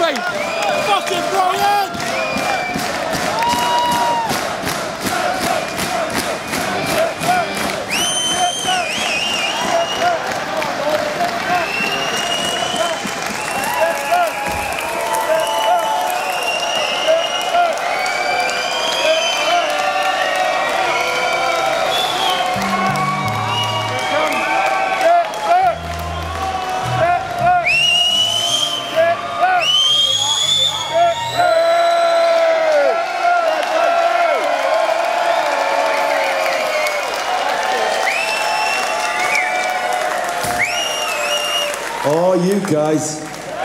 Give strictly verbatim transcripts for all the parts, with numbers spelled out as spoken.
train. Fucking brilliant! Oh, you guys.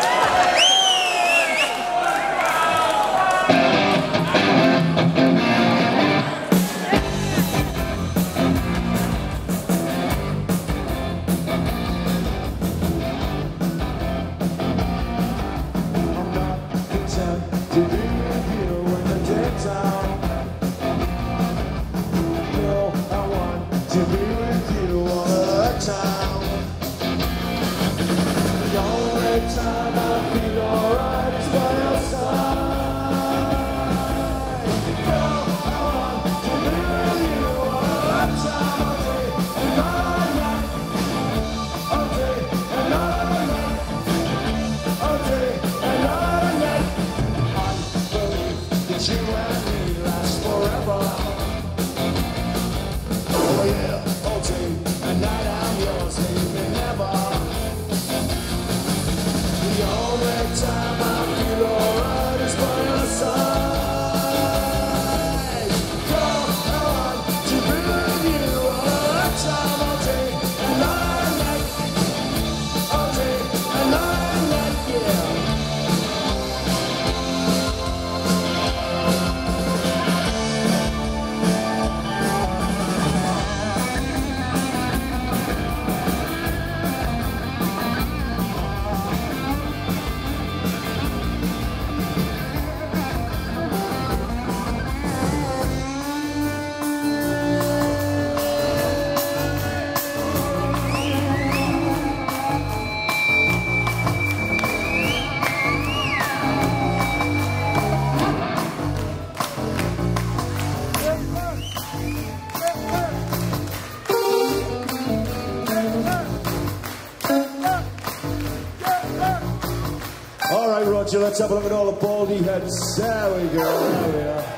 Let's have a look at all the baldy heads. There we go. There we are.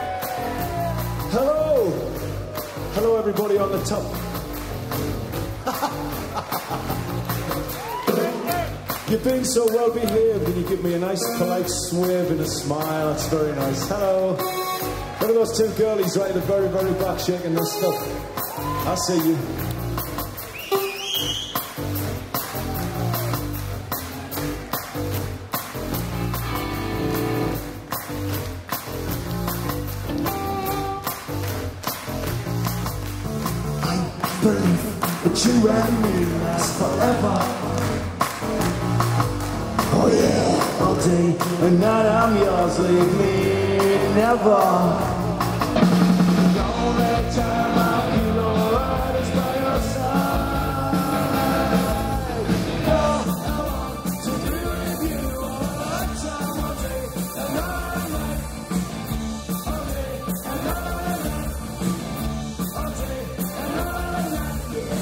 Hello. Hello, everybody on the top. You've been so well behaved, and you give me a nice, polite swerve and a smile. That's very nice. Hello. Look at those two girlies right at the very, very back shaking their stuff. I see you. You and me last forever. Oh yeah, all day and night I'm yours, leave me never. The only time I feel alright is by your side. No, I want to be with you all the time, all day and all night. All day and all night. All day and all night, yeah.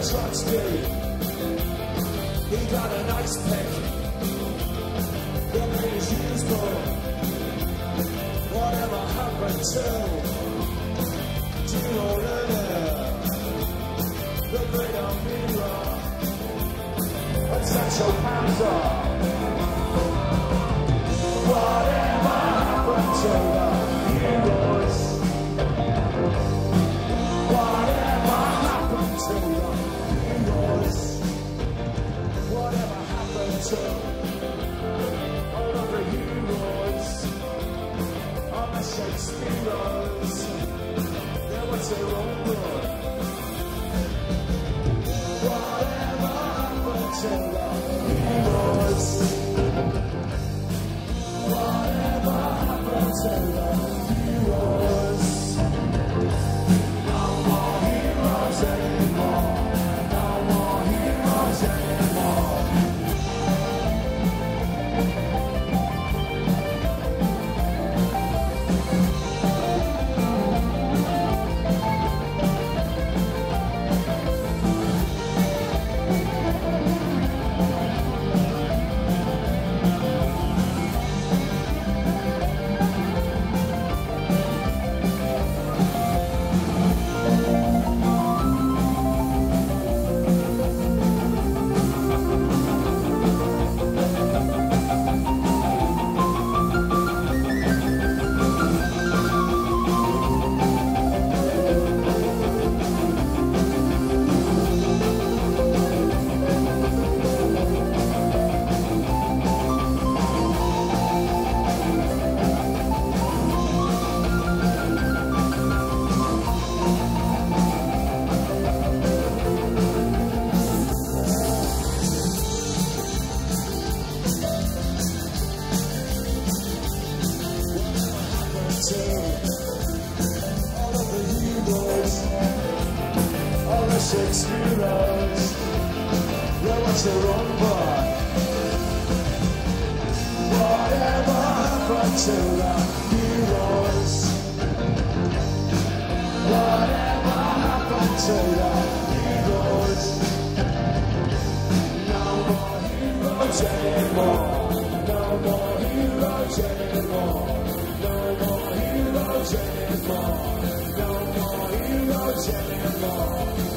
Trotsky, he got a nice pick. The name is useful. Whatever happened to Gino Lerner, the great Amira, and Sancho Panza? Whatever happened to the heroes? Whatever happened to the heroes? Whatever happened to all of the heroes? All the Shakespeare's, they were their own good. Whatever happened to the heroes? Whatever happened to the heroes? No more heroes anymore. No more heroes anymore. Shakespeare's, they watch their own blood. Whatever happened to the heroes? Whatever happened to the heroes? No more heroes anymore. No more heroes anymore. No more heroes anymore. No more heroes anymore.